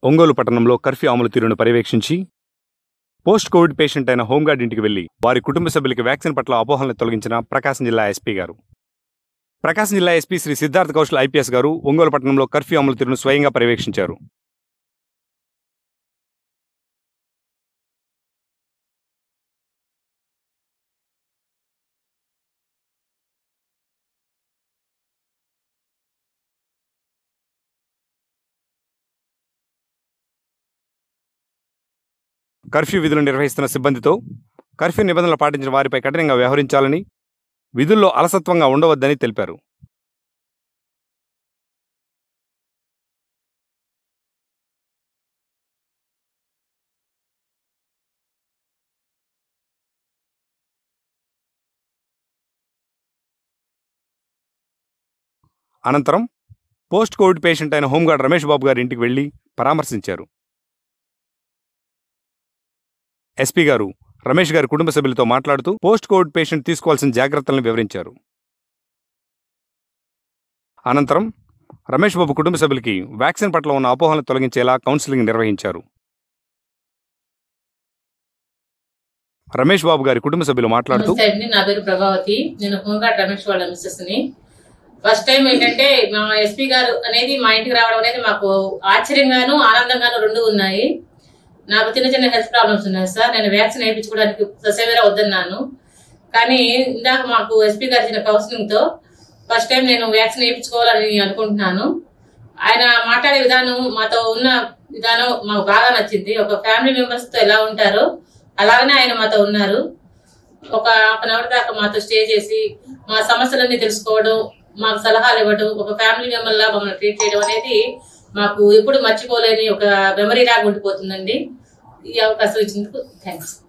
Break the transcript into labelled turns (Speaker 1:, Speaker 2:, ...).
Speaker 1: ఒంగోలు పట్టణంలో కర్ఫ్యూ అమలు తీరును పర్యవేక్షించి పోస్ట్ కోవిడ్ పేషెంట్ అయిన హోంగార్డ్ ఇంటికి వెళ్లి వారి కుటుంబ సభ్యులకి వ్యాక్సిన్ పట్ల అపోహలను తొలగించిన ప్రకాశం జిల్లా ఎస్పీ గారు. ప్రకాశం జిల్లా ఎస్పీ శ్రీ సిద్ధార్థ కౌశల్ ఐపీఎస్ గారు ఒంగోలు పట్టణంలో కర్ఫ్యూ అమలు తీరును స్వయంగా పర్యవేక్షించారు. కర్ఫ్యూ విధులు నిర్వహిస్తున్న సిబ్బందితో కర్ఫ్యూ నిబంధనలు పాటించిన వారిపై కఠినంగా వ్యవహరించాలని, విధుల్లో అలసత్వంగా ఉండవద్దని తెలిపారు. అనంతరం పోస్ట్ కోవిడ్ పేషెంట్ అయిన హోంగార్డ్ రమేష్ బాబు గారి ఇంటికి వెళ్లి పరామర్శించారు. ఎస్పీ గారు రమేష్ గారి కుటుంబ సభ్యులతో మాట్లాడుతూ పోస్ట్ కోవిడ్ పేషెంట్ తీసుకోవాల్సిన జాగ్రత్తలను వివరించారు. అనంతరం రమేష్ బాబు కుటుంబ సభ్యులకి వ్యాక్సిన్ పట్ల ఉన్న అపోహలను తొలగించేలా కౌన్సిలింగ్ నిర్వహించారు. రమేష్ బాబు గారి కుటుంబ సభ్యులు మాట్లాడుతూ,
Speaker 2: నా పేరు ప్రభావతి, నేను హోంగార్డ్ రమేష్ వాళ్ళ మిస్సెస్ ని. ఫస్ట్ టైం ఏంటంటే మా ఎస్పీ గారు అనేది మా ఇంటికి రావడం అనేది మాకు ఆశ్చర్యంగాను ఆనందంగాను రెండు ఉన్నాయి. నాకు చిన్న చిన్న హెల్త్ ప్రాబ్లమ్స్ ఉన్నాయి సార్. నేను వ్యాక్సిన్ వేయించుకోవడానికి ససేవేరా వద్దన్నాను. కానీ ఇందాక మాకు ఎస్పీ గారు ఇచ్చిన కౌన్సిలింగ్ తో ఫస్ట్ టైం నేను వ్యాక్సిన్ వేయించుకోవాలని అనుకుంటున్నాను. ఆయన మాట్లాడే విధానం, మాతో ఉన్న విధానం మాకు బాగా నచ్చింది. ఒక ఫ్యామిలీ మెంబర్స్ తో ఎలా ఉంటారో అలాగనే ఆయన మాతో ఉన్నారు. ఒక హాఫ్ అన్ అవర్ దాకా మాతో స్టే చేసి మా సమస్యలన్నీ తెలుసుకోవడం, మాకు సలహాలు ఇవ్వడం, ఒక ఫ్యామిలీ మెంబర్ లా మమ్మల్ని ట్రీట్ చేయడం అనేది మాకు ఎప్పుడు మర్చిపోలేని ఒక మెమరీ లాగా ఉండిపోతుందండి. ఈ అవకాశం ఇచ్చినందుకు థ్యాంక్స్.